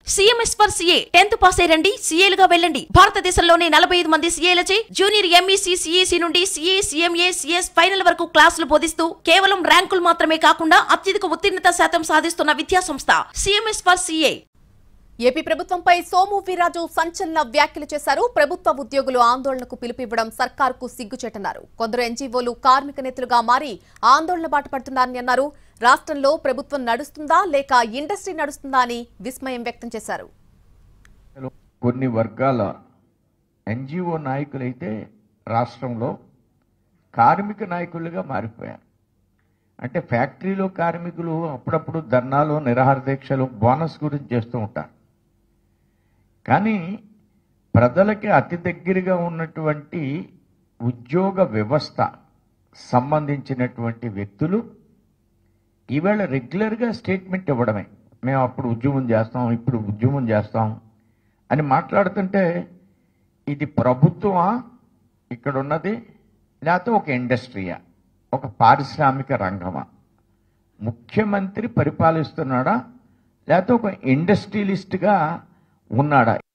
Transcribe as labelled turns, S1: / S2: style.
S1: CMS for CA 10th pass అయ్యండి CAలుగా వెళ్ళండి. భారతదేశంలోనే 45 మంది CAలచే జూనియర్ MEC CEC నుండి CA CMA CS ఫైనల్ వరకు క్లాసులు బోధిస్తూ కేవలం ర్యాంకులు మాత్రమే కాకుండా అత్యధిక ఉత్తీర్ణత శాతం సాధిస్తున్న విద్యా సంస్థ CMS ఫర్ CA.
S2: ఏపీ ప్రభుత్వంపై సోము వీర్రాజు సంచలన వ్యాఖ్యలు చేశారు. ప్రభుత్వ ఉద్యోగులు ఆందోళనకు పిలుపివ్వడం సర్కారుకు సిగ్గుచేటన్నారు. కొందరు NGOలు కార్మిక నేతలుగా మారి ఆందోళన బాట పడుతున్నారని అన్నారు. రాష్ట్రంలో ప్రభుత్వం నడుస్తుందా లేక ఇండస్ట్రీ నడుస్తుందా అని విస్మయం వ్యక్తం చేశారు.
S3: కొన్ని వర్గాల NGO నాయకులైతే రాష్ట్రంలో కార్మిక నాయకులుగా మారిపోయారు. అంటే ఫ్యాక్టరీలో కార్మికులు అప్పుడప్పుడు ధర్నాలు నిరాహార దీక్షలు బోనస్ గురించి చేస్తూ ఉంటారు. కానీ ప్రజలకి అతి దగ్గరగా ఉన్నటువంటి ఉద్యోగ వ్యవస్థ సంబంధించినటువంటి వ్యక్తులు ఈవేళ రెగ్యులర్గా స్టేట్మెంట్ ఇవ్వడమే, మేము అప్పుడు ఉద్యమం చేస్తాం ఇప్పుడు ఉద్యమం చేస్తాం అని మాట్లాడుతుంటే ఇది ప్రభుత్వమా ఇక్కడ ఉన్నది, లేకపోతే ఒక ఇండస్ట్రీయా, ఒక పారిశ్రామిక రంగమా, ముఖ్యమంత్రి పరిపాలిస్తున్నాడా లేకపోతే ఒక ఇండస్ట్రియలిస్ట్గా ఉన్నాడా?